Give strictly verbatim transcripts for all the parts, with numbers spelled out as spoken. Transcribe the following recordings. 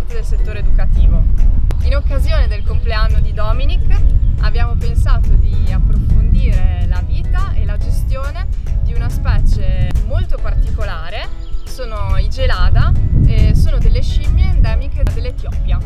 parte del settore educativo. In occasione del compleanno di Dominic abbiamo pensato di approfondire la vita e la gestione di una specie molto particolare. Sono i gelada e sono delle scimmie endemiche dell'Etiopia.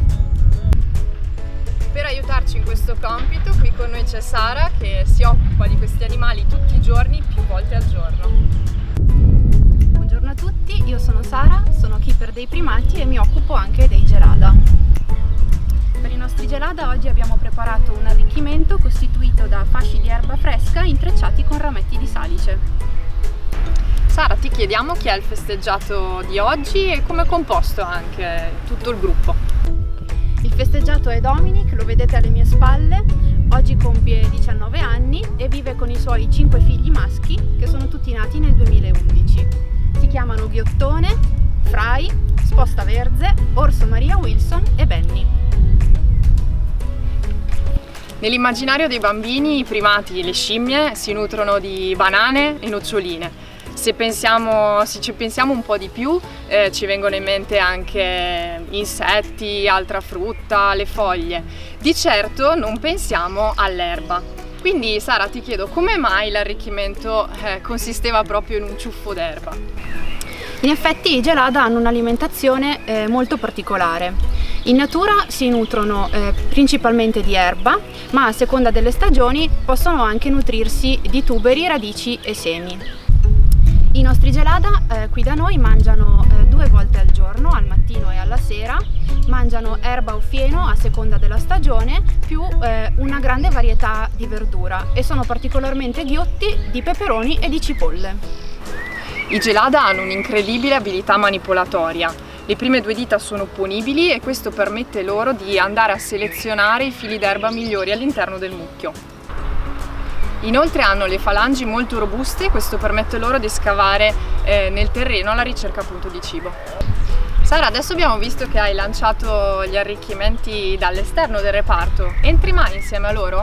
Per aiutarci in questo compito qui con noi c'è Sara, che si occupa di questi animali tutti i giorni, più volte al giorno. Buongiorno a tutti, io sono Sara, sono keeper dei primati e mi occupo anche dei gelada. Per i nostri gelada oggi abbiamo preparato un arricchimento costituito da fasci di erba fresca intrecciati con rametti di salice. Sara, ti chiediamo chi è il festeggiato di oggi e come è composto anche tutto il gruppo. Il festeggiato è Dominic, lo vedete alle mie spalle, oggi compie diciannove anni e vive con i suoi cinque figli maschi che sono tutti nati nel duemilaundici. Si chiamano Ghiottone, Fry, Sposta Verze, Orso Maria Wilson e Benny. Nell'immaginario dei bambini i primati, le scimmie, si nutrono di banane e noccioline. Se, pensiamo, se ci pensiamo un po' di più eh, ci vengono in mente anche insetti, altra frutta, le foglie. Di certo non pensiamo all'erba. Quindi Sara, ti chiedo come mai l'arricchimento eh, consisteva proprio in un ciuffo d'erba? In effetti i gelada hanno un'alimentazione eh, molto particolare. In natura si nutrono eh, principalmente di erba, ma a seconda delle stagioni possono anche nutrirsi di tuberi, radici e semi. I nostri gelada eh, qui da noi mangiano eh, due volte al giorno, al mattino e alla sera, mangiano erba o fieno a seconda della stagione, più eh, una grande varietà di verdura e sono particolarmente ghiotti di peperoni e di cipolle. I gelada hanno un'incredibile abilità manipolatoria. Le prime due dita sono opponibili e questo permette loro di andare a selezionare i fili d'erba migliori all'interno del mucchio. Inoltre hanno le falangi molto robuste e questo permette loro di scavare eh, nel terreno alla ricerca appunto di cibo. Sara, adesso abbiamo visto che hai lanciato gli arricchimenti dall'esterno del reparto. Entri mai insieme a loro?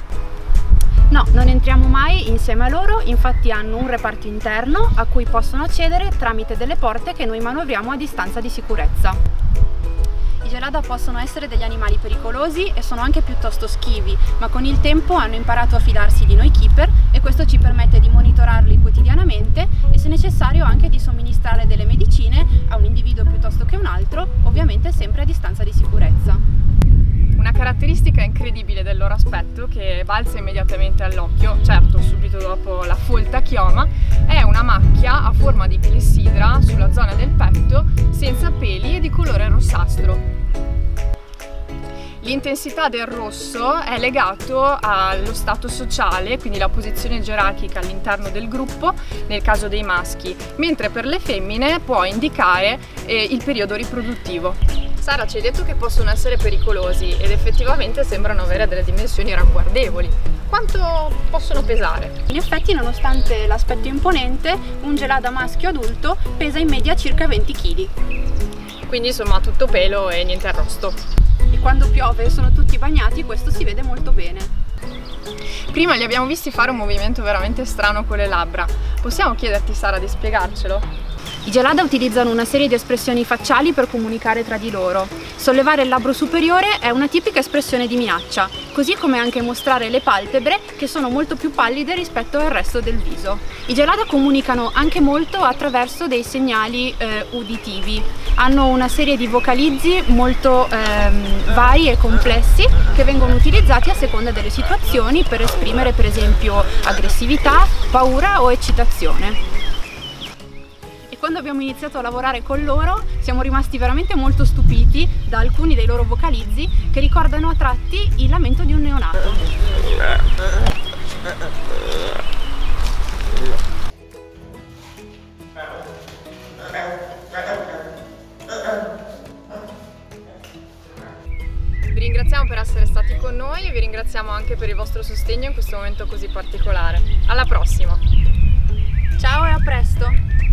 No, non entriamo mai insieme a loro, infatti hanno un reparto interno a cui possono accedere tramite delle porte che noi manovriamo a distanza di sicurezza. I gelada possono essere degli animali pericolosi e sono anche piuttosto schivi, ma con il tempo hanno imparato a fidarsi di noi keeper e questo ci permette di monitorarli quotidianamente e se necessario anche di somministrare delle medicine a un individuo piuttosto che un altro, ovviamente sempre a distanza di sicurezza. Una caratteristica incredibile del loro aspetto che balza immediatamente all'occhio, certo subito dopo la folta chioma, è una macchia a forma di clessidra sulla zona del petto senza peli e di colore rossastro. L'intensità del rosso è legato allo stato sociale, quindi la posizione gerarchica all'interno del gruppo nel caso dei maschi, mentre per le femmine può indicare eh, il periodo riproduttivo. Sara, ci hai detto che possono essere pericolosi ed effettivamente sembrano avere delle dimensioni ragguardevoli. Quanto possono pesare? In effetti, nonostante l'aspetto imponente, un gelada maschio adulto pesa in media circa venti chili. Quindi insomma tutto pelo e niente arrosto. E quando piove e sono tutti bagnati questo si vede molto bene. Prima li abbiamo visti fare un movimento veramente strano con le labbra. Possiamo chiederti, Sara, di spiegarcelo? I gelada utilizzano una serie di espressioni facciali per comunicare tra di loro. Sollevare il labbro superiore è una tipica espressione di minaccia, così come anche mostrare le palpebre che sono molto più pallide rispetto al resto del viso. I gelada comunicano anche molto attraverso dei segnali eh, uditivi. Hanno una serie di vocalizzi molto ehm, vari e complessi che vengono utilizzati a seconda delle situazioni per esprimere per esempio aggressività, paura o eccitazione. E quando abbiamo iniziato a lavorare con loro siamo rimasti veramente molto stupiti da alcuni dei loro vocalizzi che ricordano a tratti il lamento di un neonato. Vi ringraziamo per essere stati con noi e vi ringraziamo anche per il vostro sostegno in questo momento così particolare. Alla prossima! Ciao e a presto!